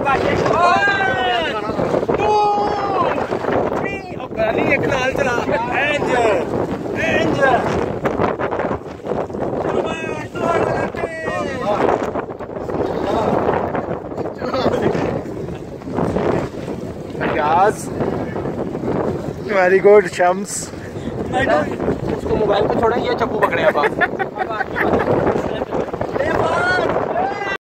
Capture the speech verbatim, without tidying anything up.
एक नाल चला एंज एंज वेरी गुड शम्स। उसको मोबाइल को छोड़ा, ये चप्पू पकड़े आप।